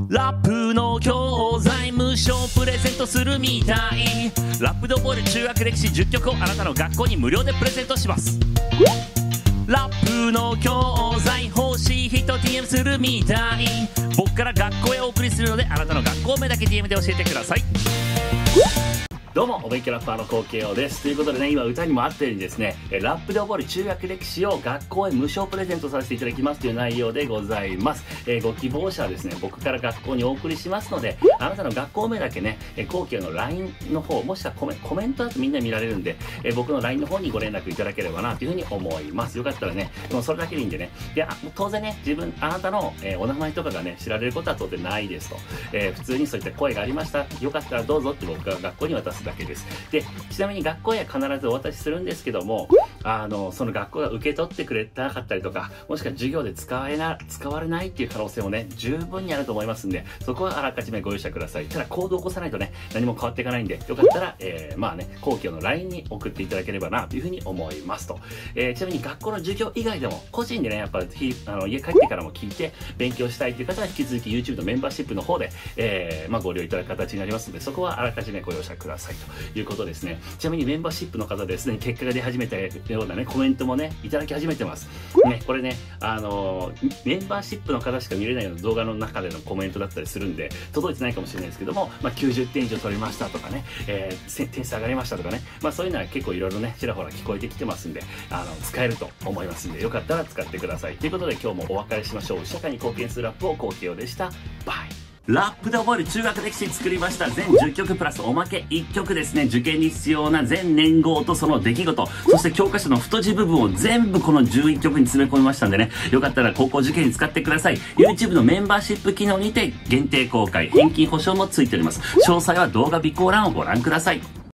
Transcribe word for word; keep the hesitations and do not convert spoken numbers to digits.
ラップの教材無償プレゼントするみたい。ラップで覚える中学歴史じゅっきょくをあなたの学校に無料でプレゼントします。ラップの教材欲しい人 ディーエム するみたい。僕から学校へお送りするのであなたの学校名だけ ディーエム で教えてください。どうもお勉強ラッパーのコウケイオです。ということでね、今歌にもあったようにですね、ラップで覚える中学歴史を学校へ無償プレゼントさせていただきますという内容でございます。えー、ご希望者はですね、僕から学校にお送りしますので、あなたの学校名だけね、コウケイオの ライン の方、もしくはコメコメントだとみんな見られるんで、えー、僕の ライン の方にご連絡いただければなというふうに思います。よかったらね、もうそれだけでいいんでね。で、あ当然ね、自分、あなたの、えー、お名前とかがね、知られることは当然ないですと。えー、普通にそういった声がありました。よかったらどうぞって僕が学校に渡すだけです。でちなみに学校へは必ずお渡しするんですけども、あのその学校が受け取ってくれなかったりとか、もしくは授業で使われな使われないっていう可能性もね十分にあると思いますんで、そこはあらかじめご容赦ください。ただ行動を起こさないとね何も変わっていかないんで、よかったら、えー、まあねコウケイオの ライン に送っていただければなというふうに思いますと。えー、ちなみに学校の授業以外でも個人でねやっぱりあの家帰ってからも聞いて勉強したいという方は引き続き YouTube のメンバーシップの方で、えーまあ、ご利用いただく形になりますので、そこはあらかじめご容赦くださいということですね。ちなみにメンバーシップの方ですでに結果が出始めたようなねコメントもねいただき始めてますね。これねあのー、メンバーシップの方しか見れないような動画の中でのコメントだったりするんで届いてないかもしれないですけども、まあ、きゅうじゅってん以上取りましたとかね、えー、点数上がりましたとかね、まあ、そういうのは結構いろいろねちらほら聞こえてきてますんで、あの使えると思いますんで、よかったら使ってくださいということで、今日もお別れしましょう。社会に貢献するラップをコウケイオでした。バイ。ラップで覚える中学歴史作りました。全じゅっきょくプラスおまけいっきょくですね。受験に必要な全年号とその出来事、そして教科書の太字部分を全部このじゅういっきょくに詰め込みましたんでね、よかったら高校受験に使ってください。YouTube のメンバーシップ機能にて限定公開、返金保証もついております。詳細は動画備考欄をご覧ください。